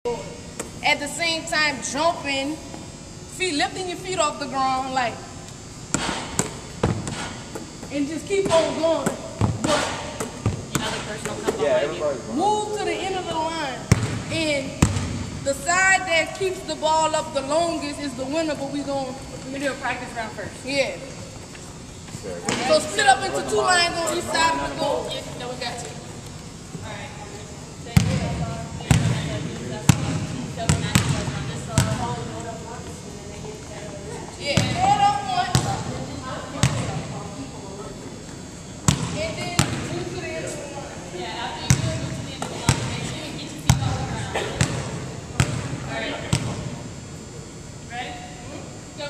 At the same time, jumping, lifting your feet off the ground, like, and just keep on going. But another person will come behind you. Move to the end of the line, and the side that keeps the ball up the longest is the winner. But we're gonna do a practice round first. Yeah. So split up into 2 lines on each side of the goal. Yeah, no, we got you. Yeah, head up one. And then move to the end of the line. Yeah, after you do it, move to the end of the line. Make sure you get your feet off the ground. Alright. Ready? Go.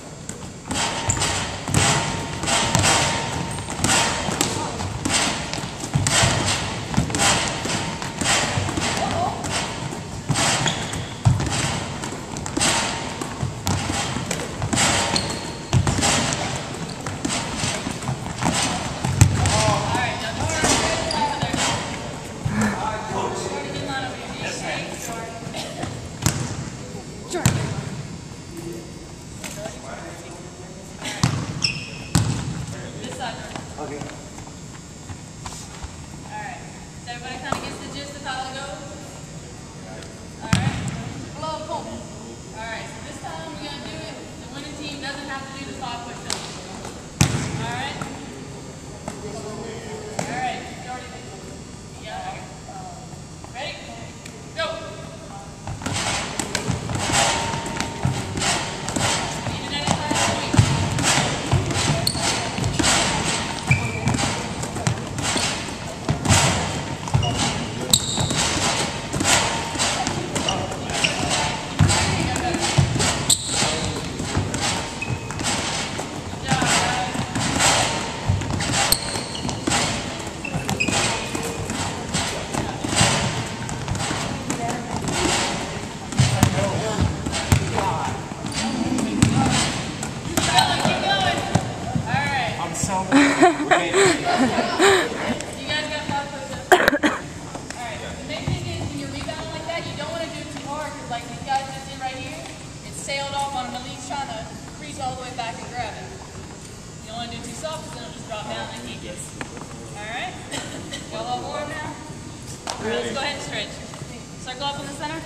Let's go ahead and stretch. Circle up in the center.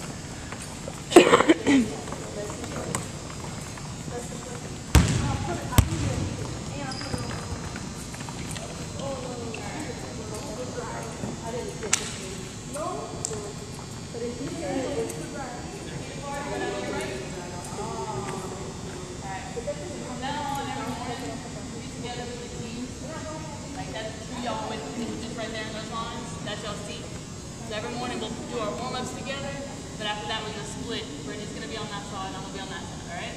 So every morning we'll do our warm-ups together, but after that we're going to split. Brittany's going to be on that side and I'm going to be on that side, all right?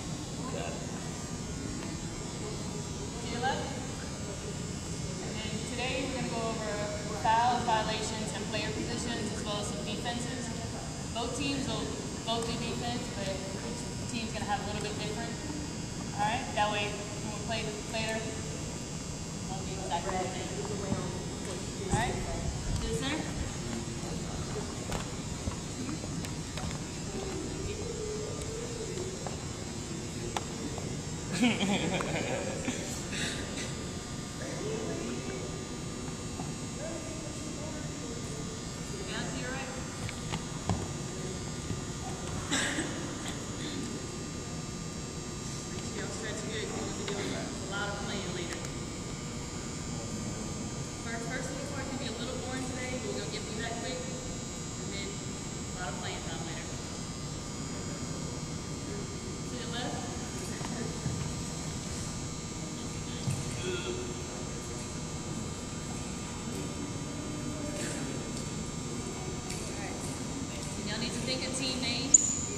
To your left. And then today we're going to go over fouls, violations, and player positions, as well as some defenses. Both teams will both do defense, but each team's going to have a little bit different. All right? That way when we play later, we'll be exactly the same. All right? To the center. Down to your right. Make sure y'all stretch good because we'll be doing a lot of playing later. First little part can be a little boring today, but we're going to get through that quick. And then a lot of playing time later. To your left. Y'all need to think of team names.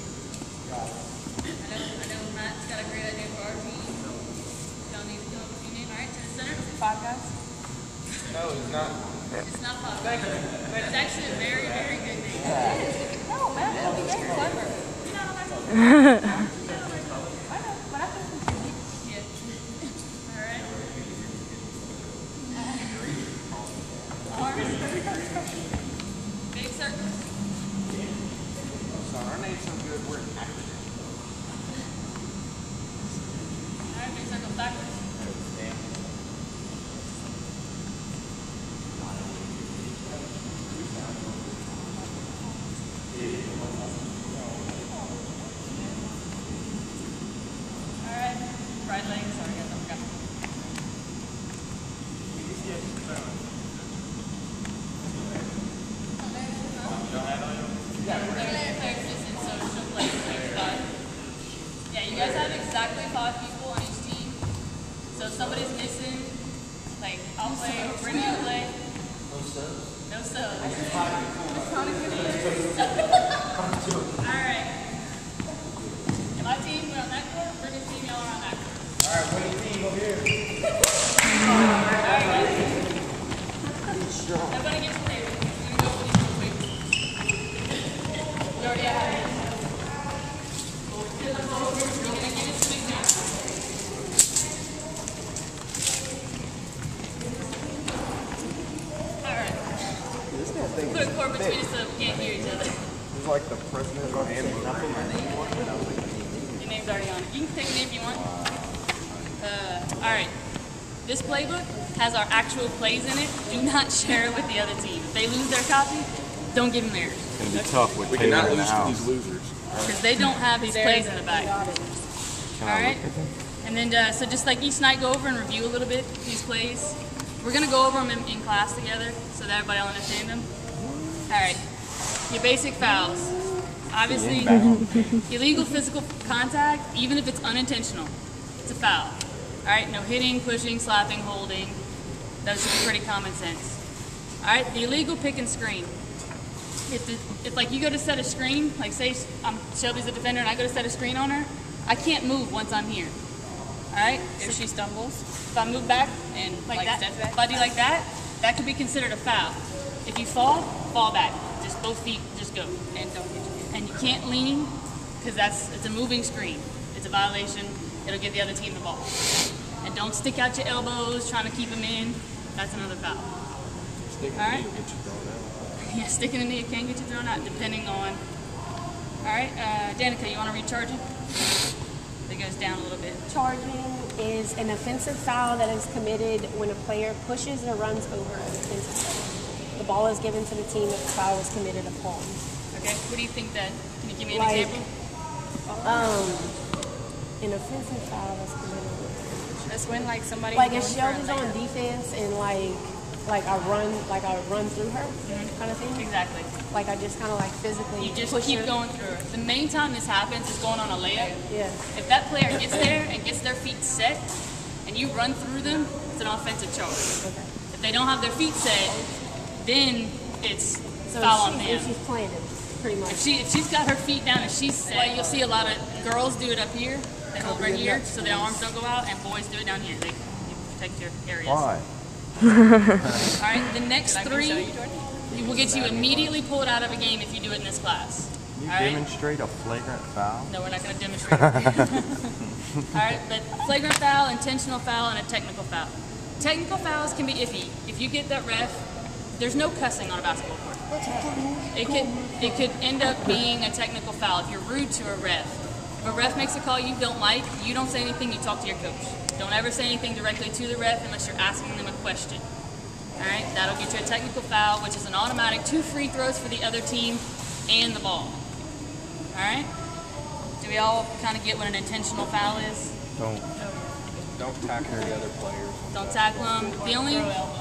I know Matt's got a great idea for our team. Y'all need to come up with a team name. All right, to the center. 5 guys? No, it's not. It's not 5 guys. But it's actually a very, very good name. No, man, that'll be very clever. You're not on my team. I know, but I think Yeah. All right. Arms. Big circles. Alright, big circle backwards. Alright, right leg, sorry guys, I forgot. Yeah, you guys have exactly 5 people on each team. So if somebody's missing, like I'll play or Brittany will play. No subs? No subs. Alright. And my team, we're on that court. Brittany's team, y'all are on that court. Alright, winning team over here. Alright, guys. Everybody gets played. We're going to go with these real quick. We already have it. You're going to get it swing now. Alright. Put a court between us so we can't hear each other. It's like the president on Amber. Your name's already on it. You can take a name if you want. Alright. This playbook has our actual plays in it. Do not share it with the other team. If they lose their copy, don't give them theirs. It's going to be tough with We Taylor cannot in the lose to house. these losers. Because they don't have these plays in the back. Can I Alright? look at them? And then, so just like each night, go over and review a little bit these plays. We're going to go over them in class together so that everybody will understand them. Alright. Your basic fouls. Obviously, illegal physical contact, even if it's unintentional, it's a foul. Alright, no hitting, pushing, slapping, holding. Those should be pretty common sense. Alright, the illegal pick and screen. If like you go to set a screen, like say Shelby's a defender and I go to set a screen on her, I can't move once I'm here. Alright? If she stumbles If I move back and like that, steps back. if I do like that, that could be considered a foul. If you fall back. Just both feet, just go. And don't hit your And you can't lean, because it's a moving screen. It's a violation. It'll give the other team the ball. And don't stick out your elbows trying to keep them in. That's another foul. Sticking Alright. the knee will get you thrown out. Yeah, sticking the knee can get you thrown out, depending on. Alright, Danica, you want to recharge it? It goes down a little bit. Charging is an offensive foul that is committed when a player pushes or runs over an offensive player. The ball is given to the team that the foul was committed upon. Okay, what do you think then? Can you give me an Like, example? An offensive foul that's committed. That's when like somebody Like if Shelby's on defense and I run through her kind of thing. Exactly. Like I just kind of like physically You just push keep her. going through it. The main time this happens is going on a layup. Yeah. If that player gets there and gets their feet set, and you run through them, it's an offensive charge. Okay. If they don't have their feet set, then it's So foul on if them. she's planted, pretty much. If she's got her feet down and she's set, you'll see a lot of girls do it up here. They hold right here so their arms don't go out, and boys do it down here. They protect your areas. Why? Alright, the next Show 3 you, Jordan? will get you immediately pulled out of a game if you do it in this class. You Alright? demonstrate a flagrant foul? No, we're not going to demonstrate. Alright, but flagrant foul, intentional foul, and a technical foul. Technical fouls can be iffy. If you get that ref, there's no cussing on a basketball court. It could end up being a technical foul if you're rude to a ref. If a ref makes a call you don't like, you don't say anything, you talk to your coach. Don't ever say anything directly to the ref unless you're asking them a question. Alright, that'll get you a technical foul, which is an automatic 2 free throws for the other team and the ball. Alright? Do we all kind of get what an intentional foul is? Don't tackle the other players. Don't tackle them. The only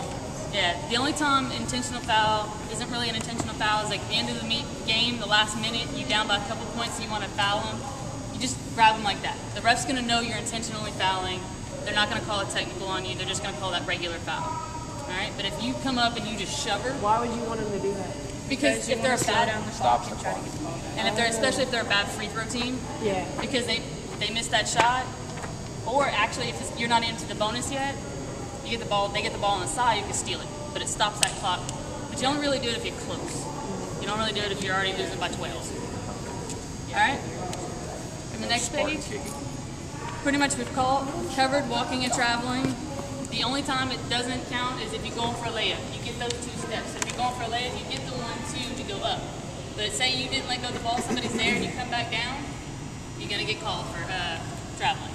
time intentional foul isn't really an intentional foul is like at the end of the game, the last minute, you down by a couple points and you want to foul them. You just grab them like that. The ref's going to know you're intentionally fouling. They're not going to call a technical on you. They're just going to call that regular foul. Alright? But if you come up and you just shove her, Why would you want them to do that? because if they're a slow down bad, the Stops clock the and try to get the ball back. and if they're especially if they're a bad free throw team, Yeah. because they missed that shot, or actually if you're not into the bonus yet, you get the ball. They get the ball on the side, you can steal it, but it stops that clock. But you don't really do it if you're close. You don't really do it if you're already losing by 12. All right. And the next page, pretty much we've covered walking and traveling. The only time it doesn't count is if you're going for a layup. You get those 2 steps. If you're going for a layup, you get the 1, 2 to go up. But say you didn't let go of the ball, somebody's there and you come back down, you're gonna get called for traveling.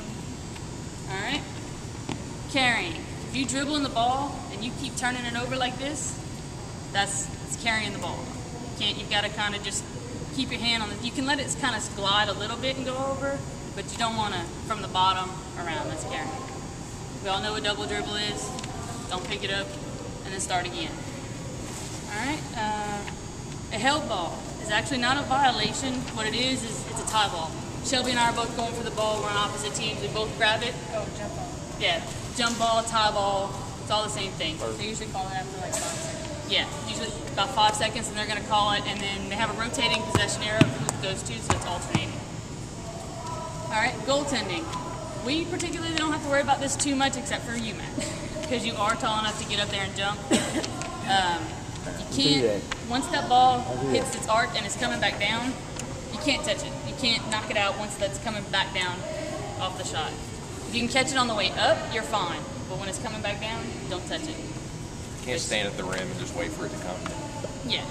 All right? Carrying. If you dribble in the ball and you keep turning it over like this, it's carrying the ball. You've got to kind of just keep your hand on it. You can let it kind of glide a little bit and go over, but you don't want to from the bottom around. That's carrying. We all know what double dribble is. Don't pick it up and then start again. All right. A held ball is actually not a violation. What it is it's a tie ball. Shelby and I are both going for the ball. We're on opposite teams. We both grab it. Oh, jump ball. Yeah, jump ball, tie ball. It's all the same thing. They usually call it after like 5 seconds. Yeah, usually about 5 seconds, and they're going to call it, and then they have a rotating possession arrow who it goes to, so it's alternating. All right, goaltending. We particularly don't have to worry about this too much, except for you, Matt, because you are tall enough to get up there and jump. You can't, once that ball hits its arc and it's coming back down, you can't touch it. You can't knock it out once that's coming back down off the shot. If you can catch it on the way up, you're fine, but when it's coming back down, don't touch it. Can't stand at the rim and just wait for it to come. Yeah.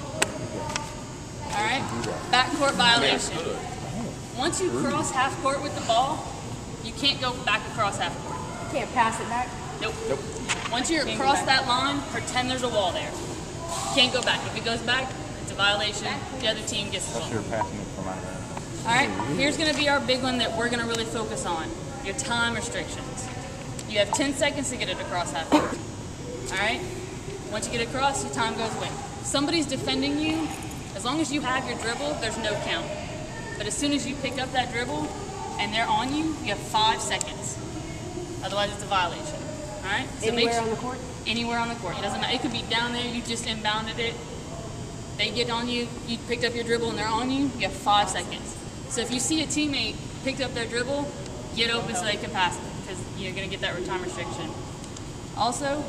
All right. Backcourt violation. Once you cross half court with the ball, you can't go back across half court. Can't pass it back. Nope. Once you're across that line, pretend there's a wall there. You can't go back. If it goes back, it's a violation. The other team gets the ball. You're passing it from my hand. All right. Here's going to be our big one that we're going to really focus on. Your time restrictions. You have 10 seconds to get it across half court. All right. Once you get across, your time goes away. Somebody's defending you. As long as you have your dribble, there's no count. But as soon as you pick up that dribble and they're on you, you have 5 seconds. Otherwise, it's a violation. All right? So Anywhere on the court? Anywhere on the court. It doesn't matter. It could be down there. You just inbounded it. They get on you. You picked up your dribble and they're on you. You have 5 seconds. So if you see a teammate picked up their dribble, get open so they can pass it because you're going to get that time restriction. Also,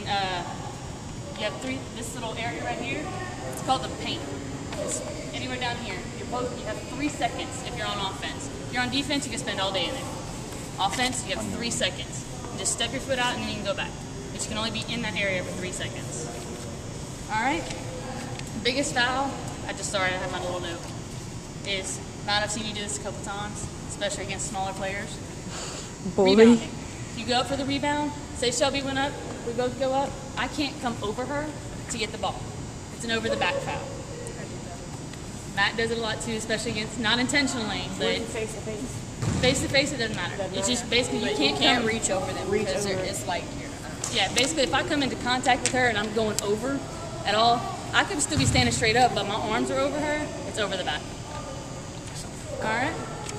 you have this little area right here. It's called the paint. It's anywhere down here. You have 3 seconds if you're on offense. If you're on defense, you can spend all day in there. Offense, you have 3 seconds. Just step your foot out and then you can go back. But you can only be in that area for 3 seconds. All right. Biggest foul, I had my little note, is, Matt, I've seen you do this a couple times, especially against smaller players. Rebounding. If you go up for the rebound, say Shelby went up, we both go up, I can't come over her to get the ball. It's an over the back foul. Matt does it a lot too, especially against, not intentionally, but Face to face. face to face, it doesn't matter. It's just basically you can't reach over them because it's like yeah, basically if I come into contact with her and I'm going over at all, I could still be standing straight up, but my arms are over her, it's over the back. Alright?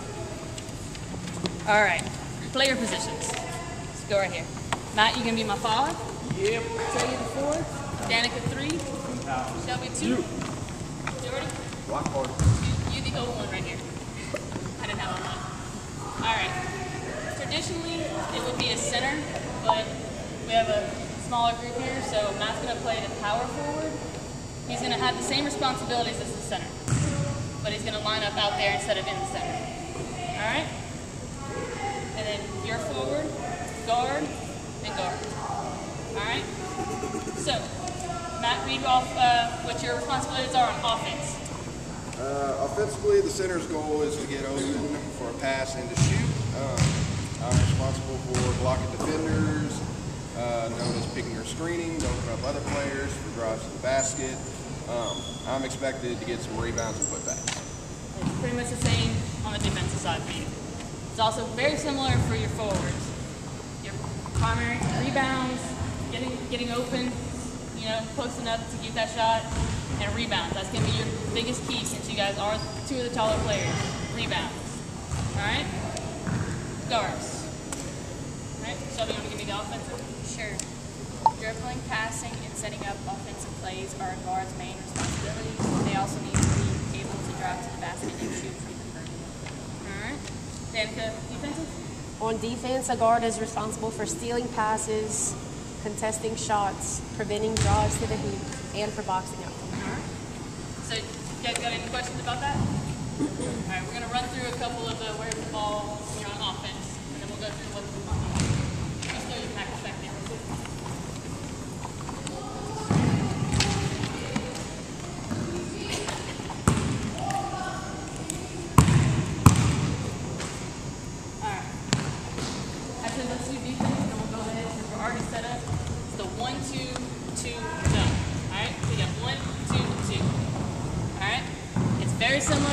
Alright. Player positions. Let's go right here. Matt, you gonna be my 5. Yep. Tell you the 4. Danica 3. Shelby 2. Jordy? Block hard. You the old one right here. I didn't have one. Alright. Traditionally, it would be a center, but we have a smaller group here, so Matt's going to play the power forward. He's going to have the same responsibilities as the center, but he's going to line up out there instead of in the center. Alright? And then you're forward, guard, and guard. Alright? So, Matt, read off what your responsibilities are on offense. Offensively, the center's goal is to get open for a pass and to shoot. I'm responsible for blocking defenders, known as picking or screening, to open up other players for drives to the basket. I'm expected to get some rebounds and putbacks. It's pretty much the same on the defensive side for you. It's also very similar for your forwards. Your primary rebounds, getting open, posting up to get that shot, and rebounds. That's going to be your biggest key since you guys are 2 of the taller players. Rebounds. All right? Guards. All right? Shelby, you want to give me the offensive? Sure. Dribbling, passing, and setting up offensive plays are a guard's main responsibilities. They also need to be able to drive to the basket and shoot free the front. All right. Danica, defensive? On defense, a guard is responsible for stealing passes, contesting shots, preventing drives to the hoop, and for boxing out. So, you guys got any questions about that? All right, we're going to run through a couple of the where's the ball when you're on offense, and then we'll go through what's the fun. Just throw your package back there real quick.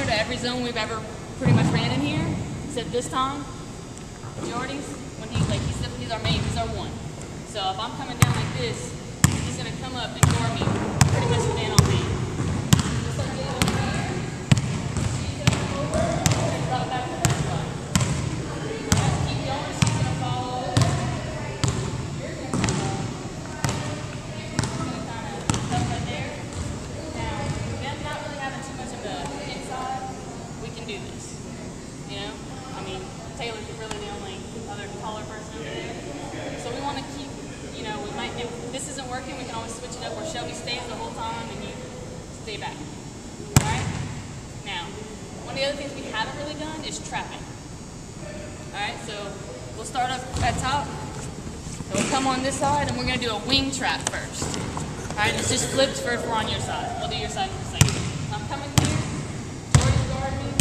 to every zone we've ever pretty much ran in here, except this time, Jordy's, when he's our main, he's our one. So if I'm coming down like this, he's going to come up and guard me, pretty much stand on me. Just like this over here. She's going to come over and drop back to that side. Alright, keep going, she's going to follow. You're going to come up. She's going to kind of come right there. Now, them not really having too much of the inside, we can do this. You know? I mean, Taylor's really the only other taller person over there. So we want to keep, you know, we might, if this isn't working, we can always switch it up where Shelby stays the whole time and you stay back. Alright? Now, one of the other things we haven't really done is trapping. Alright, so we'll start up at top. So we'll come on this side and we're going to do a wing trap first. Alright, it's just flipped first, we're on your side. We'll do your side for a second. I'm coming here. Jordan's guarding me.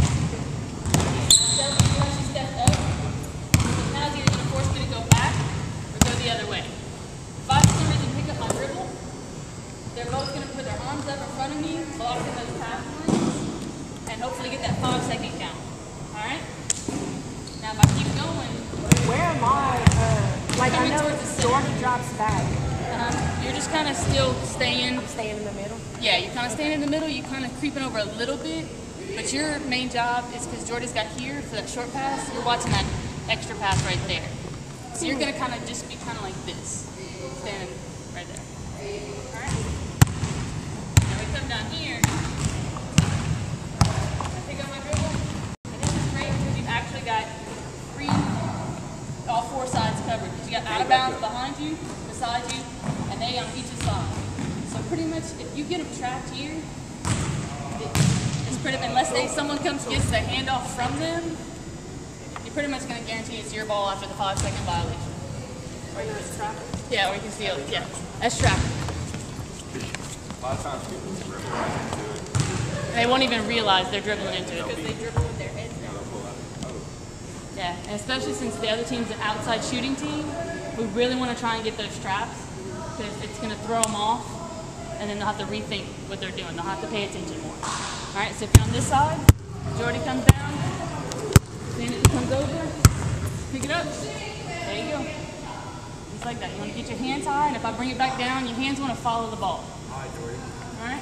Once you step up, now it's either going to force me to go back or go the other way. If I for some reason pick up my dribble, they're both going to put their arms up in front of me, blocking those pass lines, and hopefully get that 5-second count. Alright? Now if I keep going, Where am I? Like I know Jordan drops back. you're just kind of still staying. Staying in the middle. Yeah, you're kind of staying in the middle, you're kind of creeping over a little bit, but your main job is because Jordy's got here for that short pass, you're watching that extra pass right there. So you're going to kind of just be kind of like this, standing right there. Alright? Now we come down here, I pick up my dribble, and this is great because you've actually got all 4 sides covered. Because you got out of bounds behind you, beside you, and they on each side. So pretty much, if you get them trapped here, it's pretty, unless someone comes gets the handoff from them, you're pretty much going to guarantee it's your ball after the 5-second violation. Or you can trap it. Yeah, or you can steal it. Yeah, that's trapping. A lot of times people dribble right into it. They won't even realize they're dribbling into it. Because they dribble with their heads down. Yeah, and especially since the other team's an outside shooting team, we really want to try and get those traps because it's going to throw them off, and then they'll have to rethink what they're doing. They'll have to pay attention more. All right, so if you're on this side, Jordy comes down, Sandy comes over, pick it up. There you go. Just like that. You want to get your hands high, and if I bring it back down, your hands want to follow the ball. All right?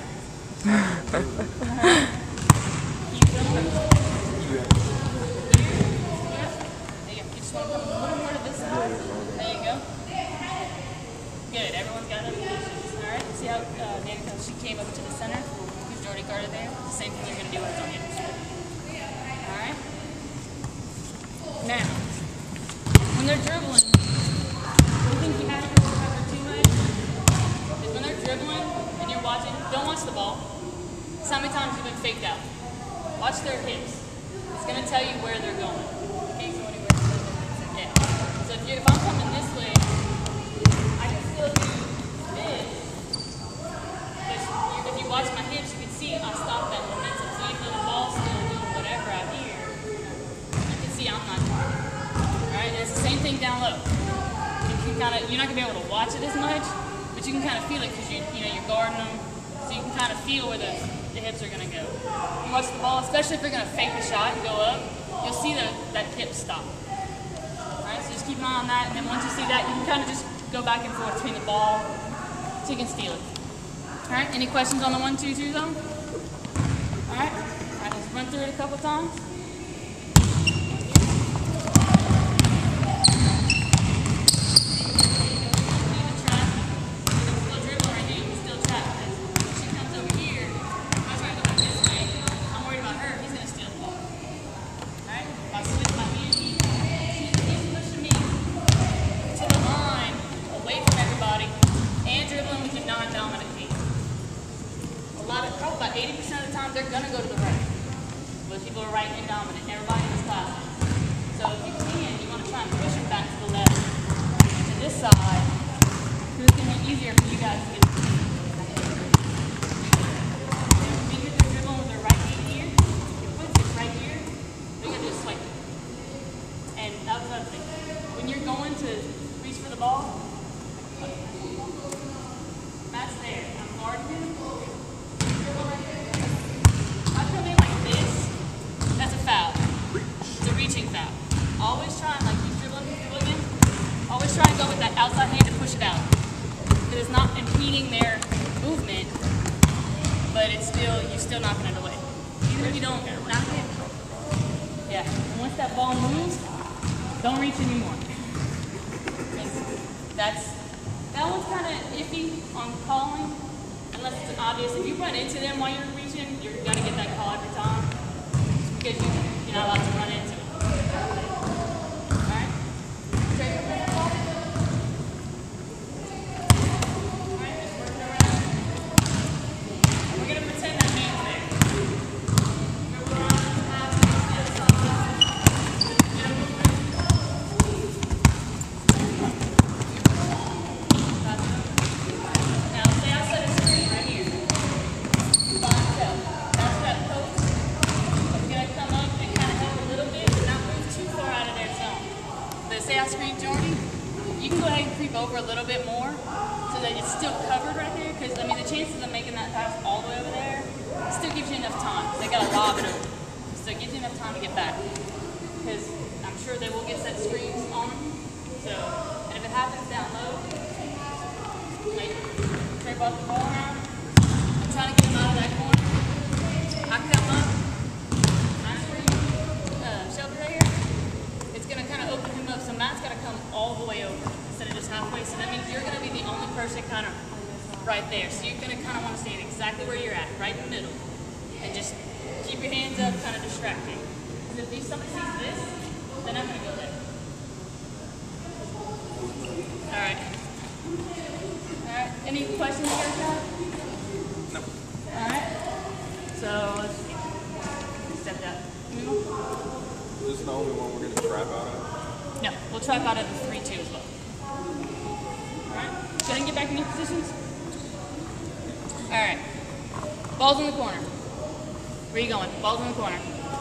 Keep going. There you go. Good. Everyone's got it. Alright. See how she came up to the center? Who's Jordy guarded there? The same thing you're going to do when it's on the other side. Alright. Now, when they're dribbling, one thing you have to remember too much is when they're dribbling and you're watching, don't watch the ball. See how many times you've been faked out. Watch their hips. It's going to tell you where they're going. Okay, so anywhere. Yeah. So if I'm coming this way, I can still do this. If you watch my hips, you can see I stopped that momentum. So even though the ball's still doing whatever out here, you can see I'm not doing it. Alright, and it's the same thing down low. You're not going to be able to watch it as much, but you can kind of feel it because you're guarding them. So you can kind of feel where the hips are going to go. You watch the ball, especially if they're going to fake the shot and go up, you'll see that hip stop. Alright, so just keep an eye on that, and then once you see that, you can kind of just go back and forth between the ball so you can steal it. Alright, any questions on the 1-2-2 zone? Alright, let's run through it a couple times. About 80% of the time, they're going to go to the right. But people are right and dominant. Everybody in this class. So if you can, you want to try and push them back to the left. To this side, because it's going to be easier for you guys to get the fingers are dribbling with their right hand here. Your foot is right here. They're going to just swipe it. And that was another thing. When you're going to reach for the ball, Matt's there. I'm guarding him. I come in like this, but you're still knocking it away. Even if you don't knock it, yeah. And once that ball moves, don't reach anymore. That one's kind of iffy on calling, unless it's obvious. If you run into them while you're reaching, you're gonna get that call every time, just because you're not allowed to run into it. All right. Straight up the ball. All right, just working around. We're gonna pretend that man's there. Move around, half, get a movement. Now, say I set a screen right here. By itself. That's that post. It's going to come up and kind of help a little bit, but not move too far out of their zone. But say I screen Jordy, you can go ahead and creep over a little bit more so that it's still covered right there. Because, I mean, the chances of making that pass all the way over there still gives you enough time. They got to lob it over. So it gives you enough time to get back. Because I'm sure they will get set screens on them. So, and if it happens down low, like, scrape off the ball around. I'm trying to get him out of that corner. I come up. I'm screen Shelby right here. It's going to kind of open him up. So Matt's got to come all the way over instead of just halfway. So that means you're going to be the only person kind of right there. So you're going to kind of want to stand exactly where you're at, right in the middle. And just keep your hands up, kind of distracting. Because if somebody sees this, they're not going to go there. All right. Alright, any questions you guys got? No. Alright, so let's step that. Is this the only one we're going to trap out of? No, we'll trap out of the 3-2 as well. Alright, go ahead and get back in your positions. Alright, ball's in the corner. Where are you going? Ball's in the corner.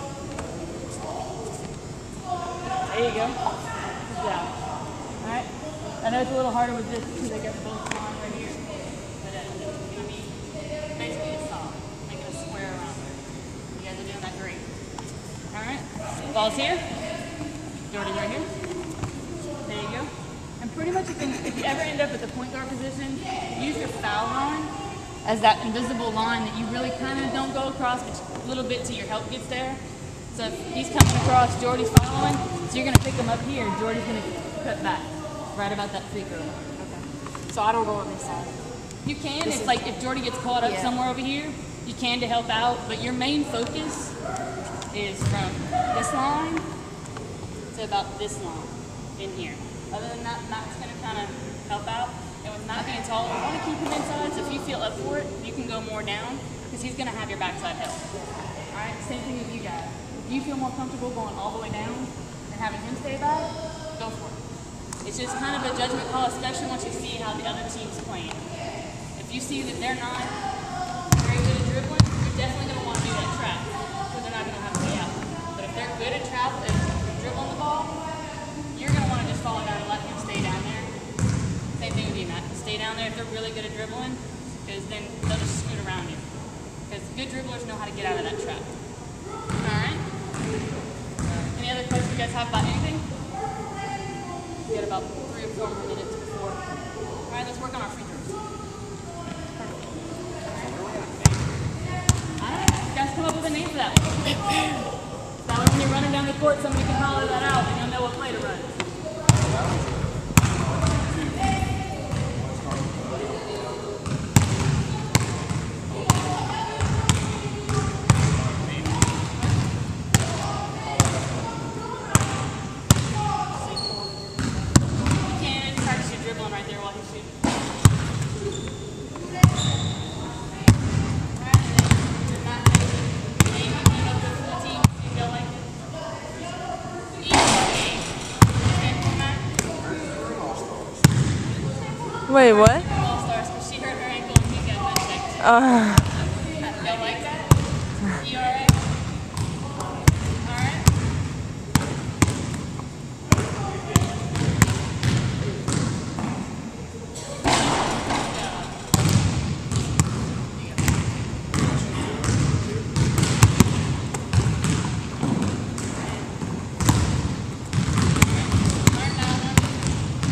There you go. Good job. Alright, I know it's a little harder with this because I got both lines right here. But it's going to be basically a solid, making a square around there. You guys are doing that great. Alright, ball's here. Jordy's right here. There you go. And pretty much if you ever end up at the point guard position, use your foul line as that invisible line that you really kind of don't go across, but a little bit till your help gets there. So if he's coming across, Jordy's following, so you're going to pick him up here, Jordy's going to cut back. Right about that free throw. Okay. So I don't go on this side. You can, if like if Jordy gets caught up somewhere over here, you can to help out, but your main focus is from this line to about this line in here. Other than that, Matt's going to kind of help out. And with Matt being tall, you want to keep him inside, so if you feel up for it, you can go more down, because he's going to have your backside help. Alright, same thing with you guys. If you feel more comfortable going all the way down and having him stay back, go for it. It's just kind of a judgment call, especially once you see how the other team's playing. If you see that they're not very good at dribbling, you're definitely going to want to do that trap, because they're not going to have to be out. But if they're good at dribbling the ball, you're going to want to just follow down and let him stay down there. Same thing with you, Matt. Stay down there if they're really good at dribbling, because then they'll just scoot around you. Because good dribblers know how to get out of that trap. Alright? Any other questions you guys have about anything? We got about 3 or 4 more minutes before. Alright, let's work on our free throws. Alright, you guys come up with a name for that one. That way when you're running down the court, somebody can holler that out and you'll know what play to run. Wait, what? All-stars, because she hurt her ankle and he got that checked. Y'all like that? You alright? Alright?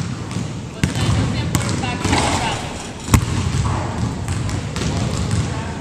What's the important factor of travel?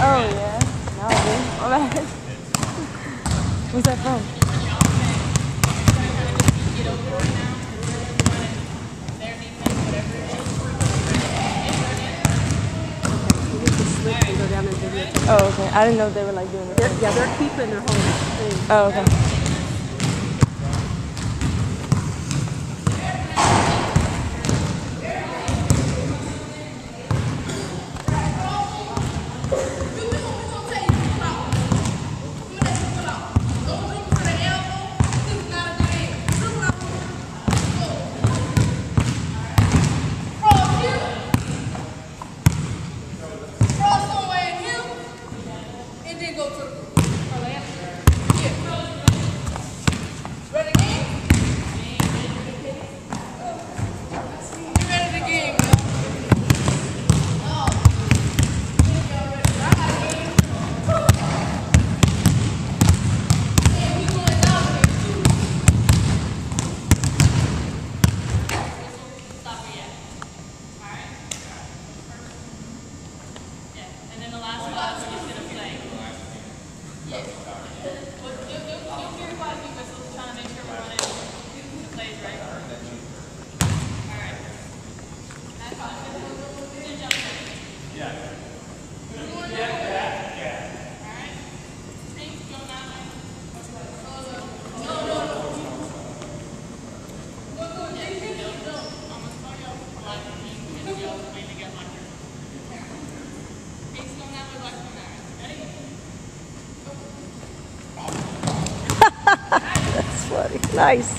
Oh, yeah. Now I do. My bad. Where's that from? Get over right now. Their defense, whatever it is. You need to switch and go down and do it. Oh, okay. I didn't know they were like doing it. Yeah, they're keeping their whole thing. Oh, okay. That's funny. Nice.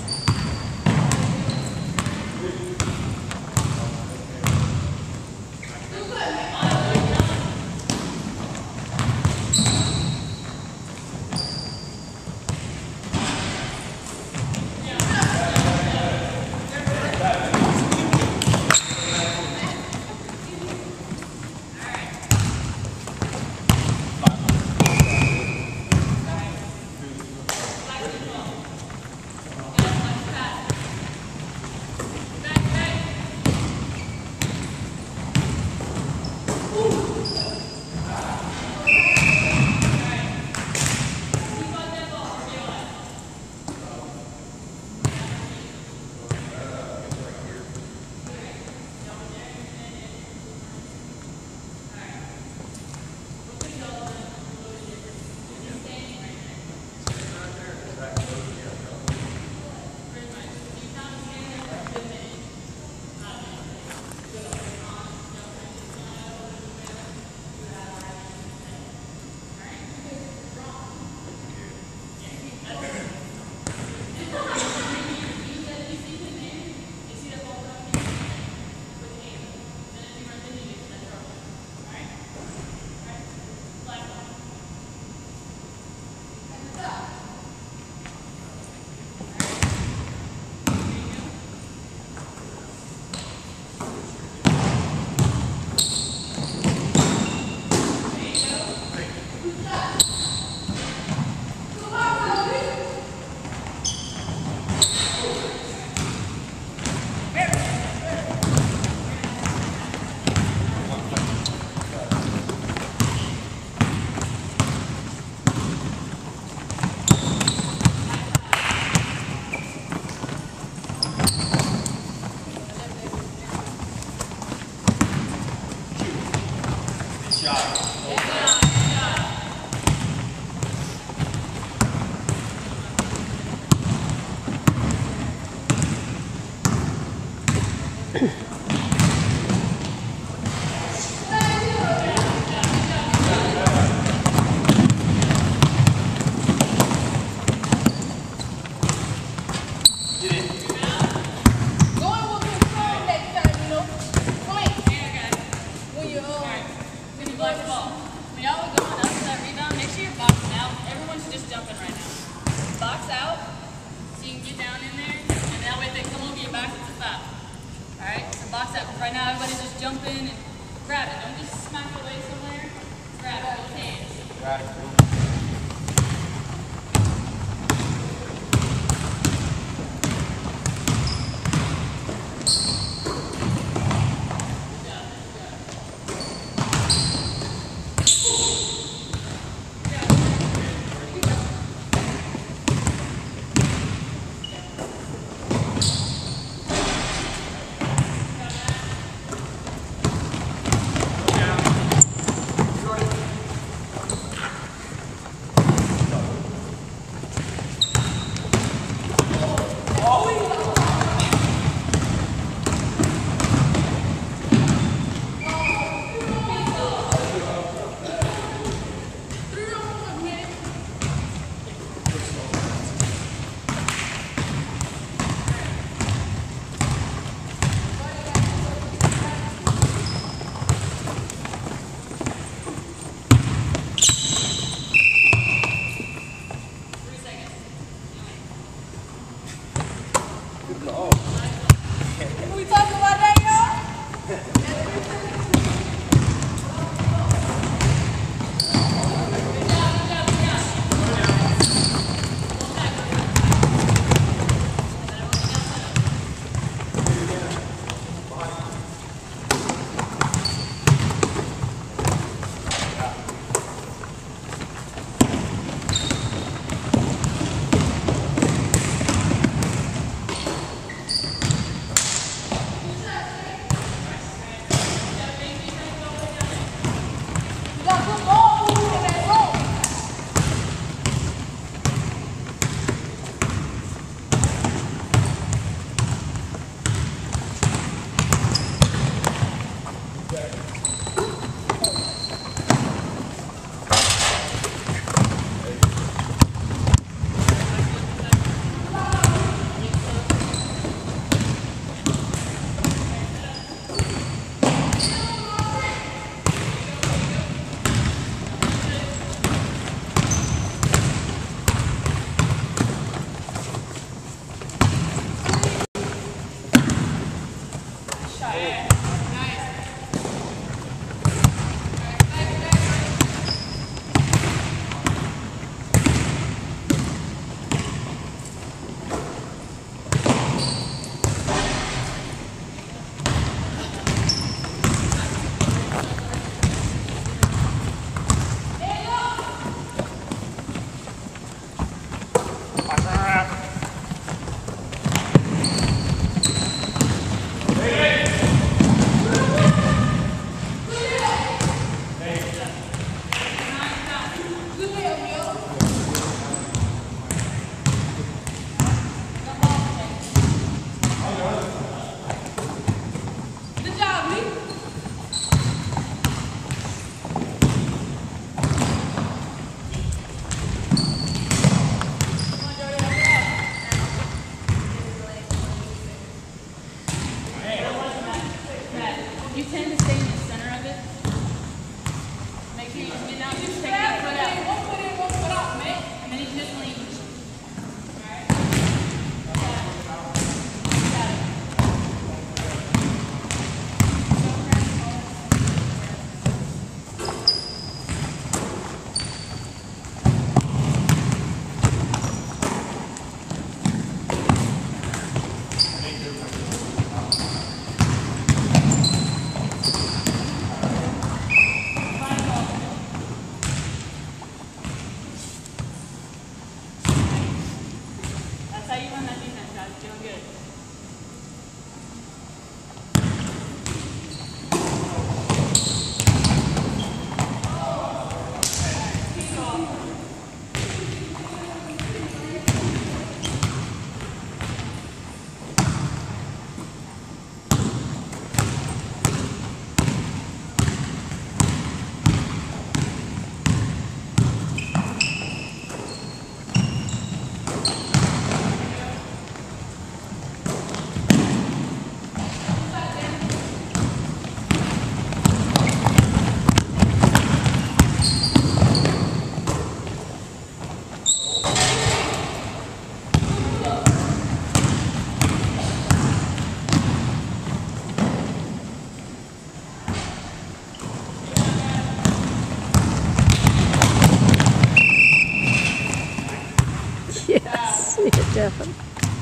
Definitely.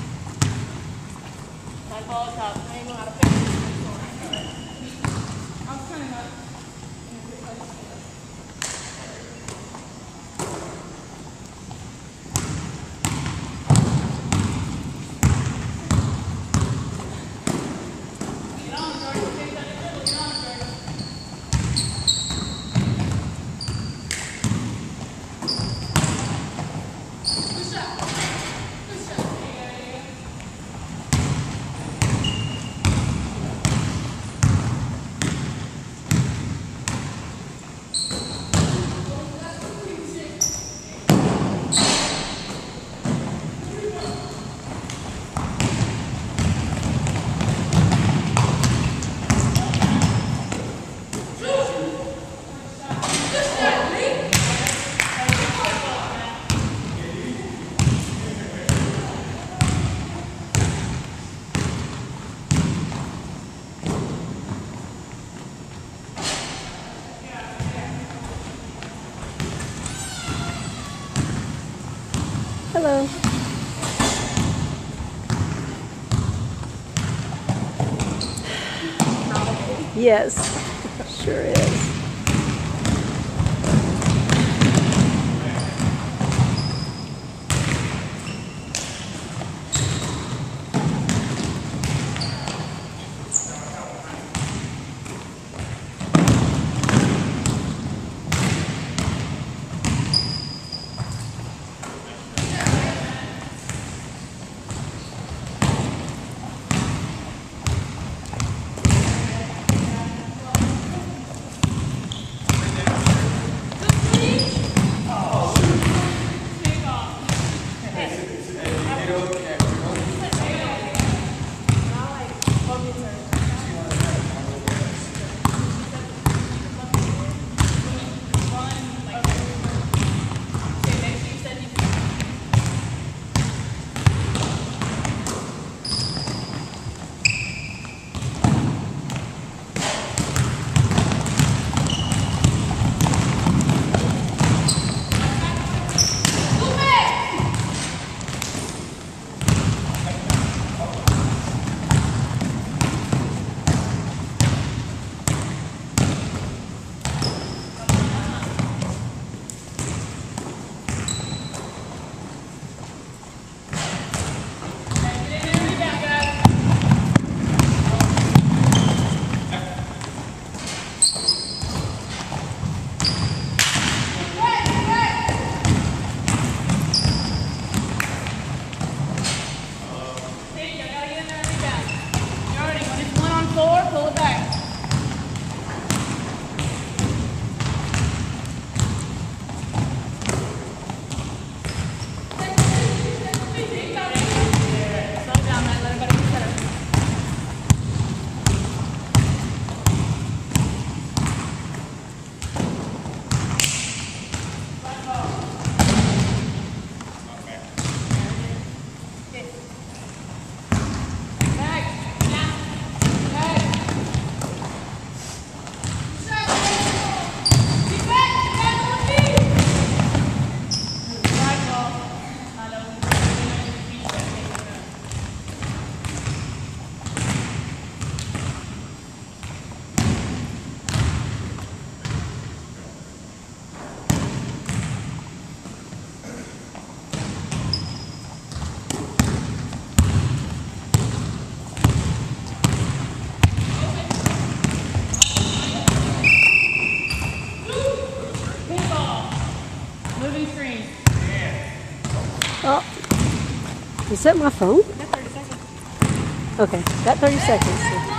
High ball up top. I ain't know how to pick it. I'm kind of not. Get on, Jordan. Take that dribble. Get on, Jordan. Good shot. Good shot. Hello. Yes, sure is. Is that my phone? Okay, got 30 seconds. So.